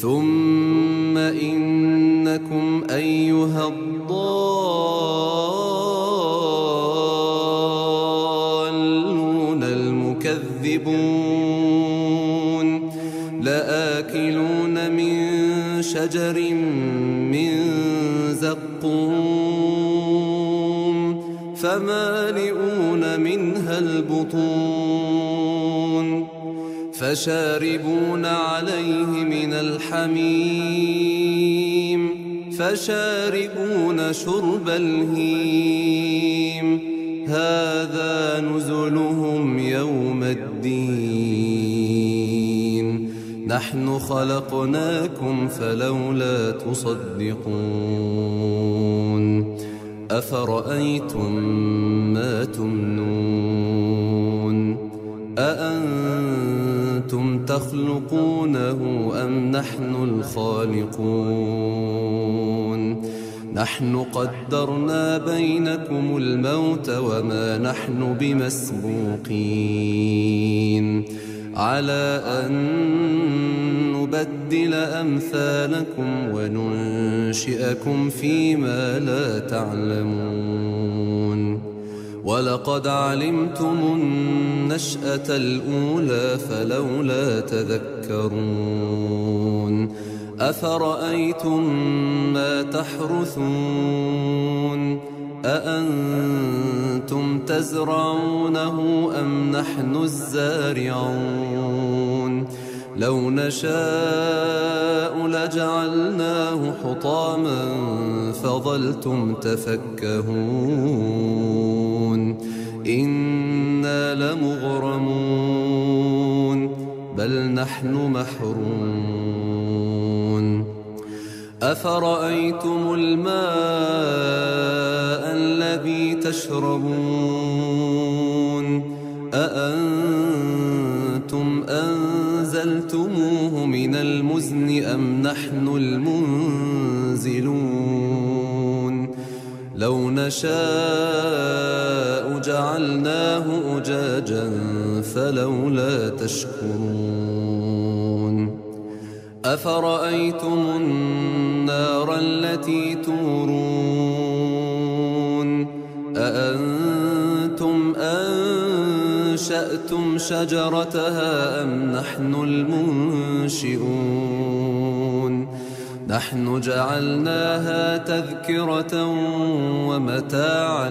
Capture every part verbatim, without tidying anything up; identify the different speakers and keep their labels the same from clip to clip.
Speaker 1: ثم إنكم أيها الضالون المكذبون لآكلون من شجر من زقوم فمالئون منها البطون فشاربون عليه من الحميم فشاربون شرب الهيم هذا نزلهم يوم الدين نحن خلقناكم فلولا تصدقون أفرأيتم ما تمنون أأنتم تخلقونه أم نحن الخالقون نحن قدرنا بينكم الموت وما نحن بمسبوقين على أن نبدل أمثالكم وننشئكم فيما لا تعلمون ولقد علمتم النشأة الأولى فلولا تذكرون أفرأيتم ما تحرثون أأنتم تزرعونه أم نحن الزارعون لو نشاء لجعلناه حطاما فظلتم تفكهون إنا لمغرمون بل نحن محرومون أفرأيتم الماء الذي تشربون أأنتم أنزلتموه من المزن أم نحن المنزلون لو نشاء جعلناه أجاجا فلولا تشكرون أفرأيتم النار التي تورون أأنتم أنشأتم شجرتها أم نحن المنشئون نحن جعلناها تذكرة ومتاعا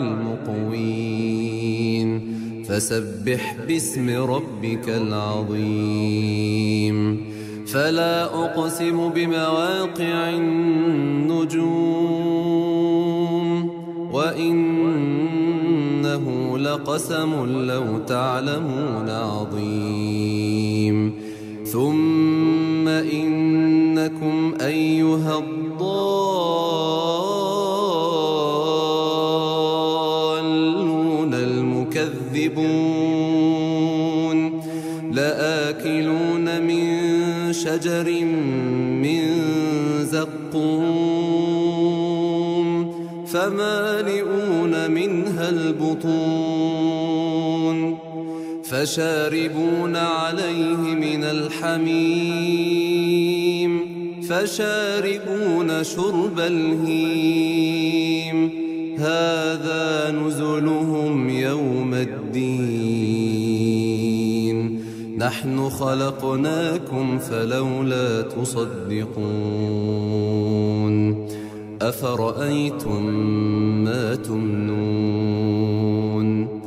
Speaker 1: للمقوين فسبح باسم ربك العظيم فلا أقسم بمواقع النجوم وإنه لقسم لو تعلمون عظيم ثم إنكم أيها الضالون المكذبون لآكلون من شجر من زقوم فمالئون منها البطون فشاربون عليه من الحميم فشاربون شرب الهيم هذا نزلهم يوم الدين نحن خلقناكم فلولا تصدقون أفرأيتم ما تمنون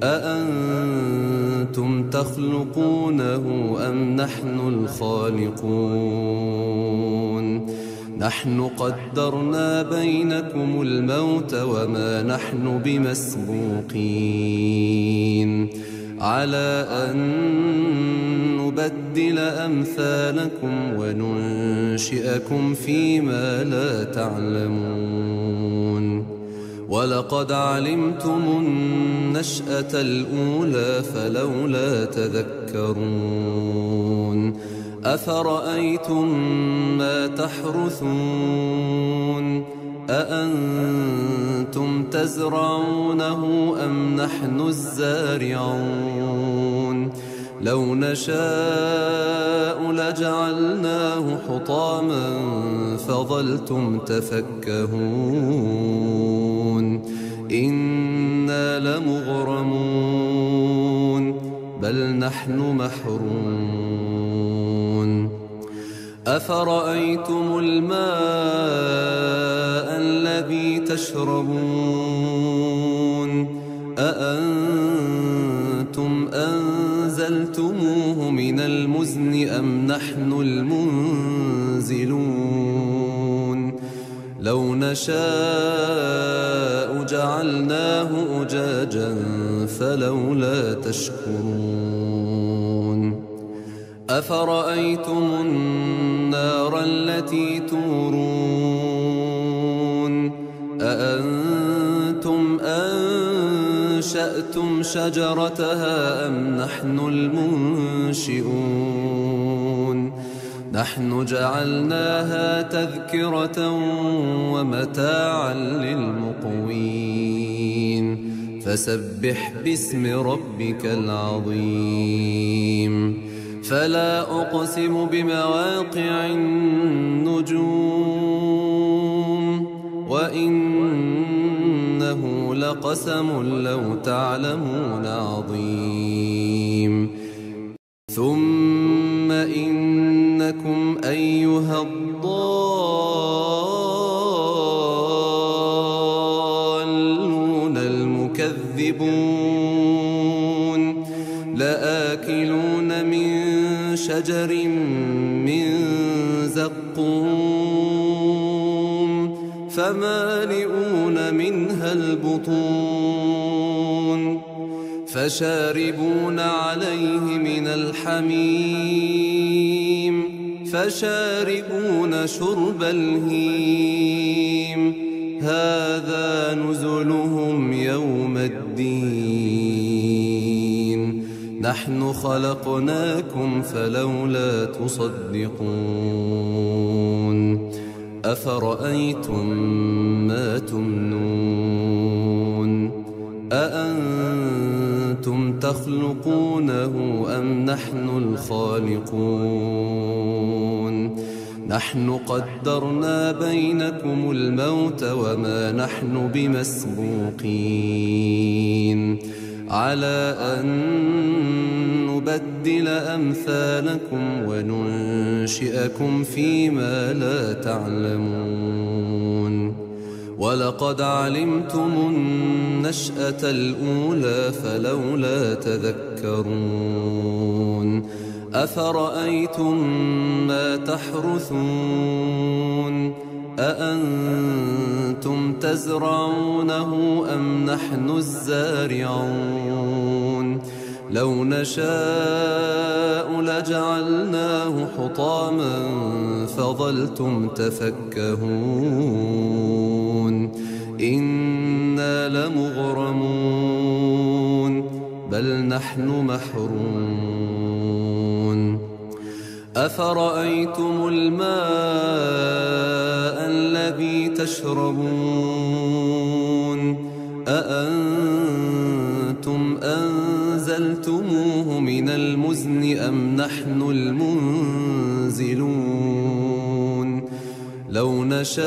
Speaker 1: أأنتم تخلقونه أم نحن الخالقون نحن قدرنا بينكم الموت وما نحن بمسبوقين على أن نبدل أمثالكم وننشئكم فيما لا تعلمون ولقد علمتم النشأة الأولى فلولا تذكرون أفرأيتم ما تحرثون أأنتم تزرعونه أم نحن الزارعون لو نشاء لجعلناه حطاما فظلتم تفكهون إنا لمغرمون بل نحن محرومون أفرأيتم الماء الذي تشربون أأنتم أنزلتموه من المزن أم نحن المنزلون لو نشاء جعلناه أجاجا فلولا تشكرون أفرأيتم النار التي تورون أأنتم أنشأتم شجرتها أم نحن المنشئون نحن جعلناها تذكرة ومتاعا للمقوين فسبح باسم ربك العظيم فلا أقسم بمواقع النجوم وإنه لقسم لو تعلمون عظيم ثم إنكم أيها الضالون المكذبون لآكلون من شجر من زقوم فمالئون منها البطون فشاربون عليه من الحميم فشاربون شرب الهيم هذا نزلهم يوم الدين نحن خلقناكم فلولا تصدقون أفرأيتم ما تمنون أأنتم تخلقونه أم نحن الخالقون نحن قدرنا بينكم الموت وما نحن بمسبوقين على أن نبدل أمثالكم وننشئكم فيما لا تعلمون ولقد علمتم النشأة الأولى فلولا تذكرون أفرأيتم ما تحرثون أأنتم تزرعونه أم نحن الزارعون لو نشاء لجعلناه حطاما فظلتم تفكهون إنا لمغرمون بل نحن محرومون أفرأيتم الماء الذي تشربون أأنتم أنزلتموه من المزن أم نحن المنزلون لو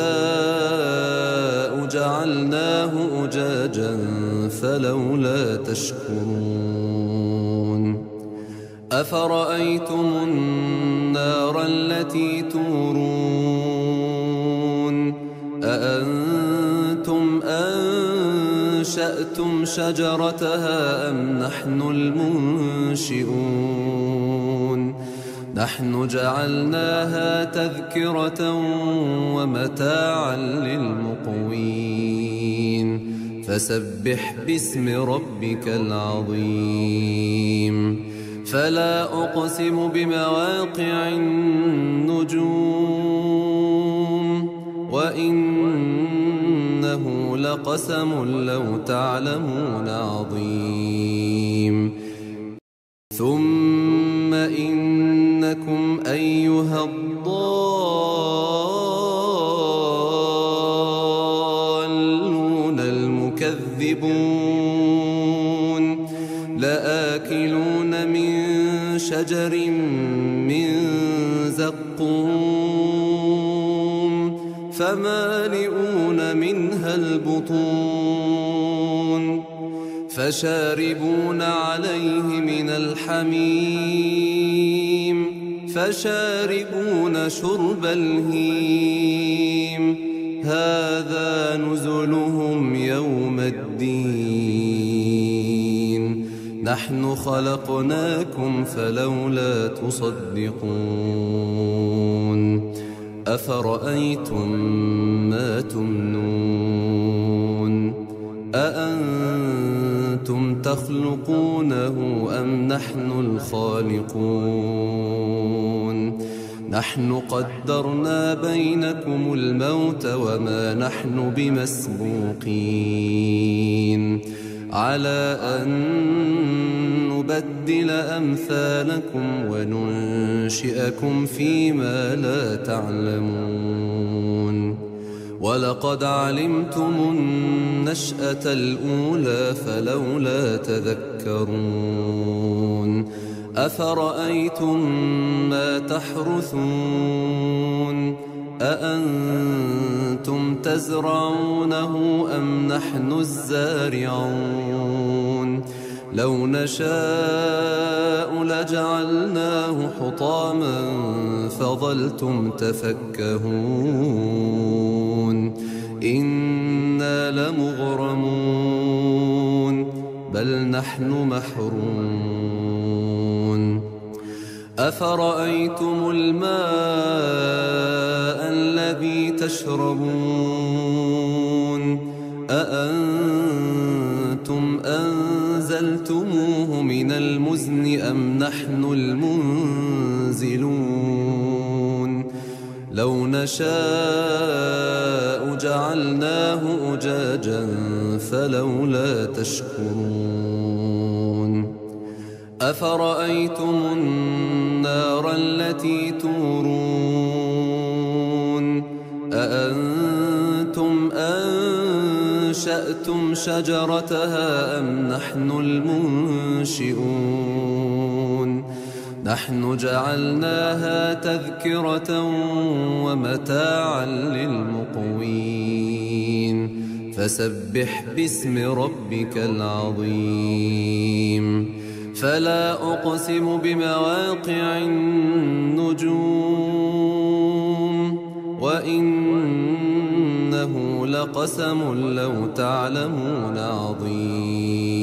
Speaker 1: نشاء جعلناه أجاجا فلولا تشكرون أفرأيتم النار التي تورون أأنتم أنشأتم شجرتها أم نحن المنشئون نحن جعلناها تذكرة ومتاعا للمقوين فسبح باسم ربك العظيم فلا أقسم بمواقع النجوم وإنه لقسم لو تعلمون عظيم ثم إنكم أيها الضالون المكذبون لآكلون من شجر من زقوم فمالئون منها البطون فشاربون عليه من الحميم فشاربون شرب الهيم هذا نزلهم يوم الدين نحن خلقناكم فلولا تصدقون أفرأيتم ما تمنون أأنتم تخلقونه أم نحن الخالقون نحن قدرنا بينكم الموت وما نحن بمسبوقين على أن نبدل أمثالكم وننشئكم فيما لا تعلمون ولقد علمتم النشأة الأولى فلولا تذكرون أفرأيتم ما تحرثون أأنتم تزرعونه أم نحن الزارعون لو نشاء لجعلناه حطاما فظلتم تفكهون إنا لمغرمون بل نحن محرومون أفرأيتم الماء الذي تشربون أأنتم أنزلتموه من المزن أم نحن المنزلون لو نشاء جعلناه أجاجا فلولا تشكرون أفرأيتم النار التي تورون أأنتم أنشأتم شجرتها أم نحن المنشئون نحن جعلناها تذكرة ومتاعا للمقوين فسبح باسم ربك العظيم فلا أقسم بمواقع النجوم وإنه لقسم لو تعلمون عظيم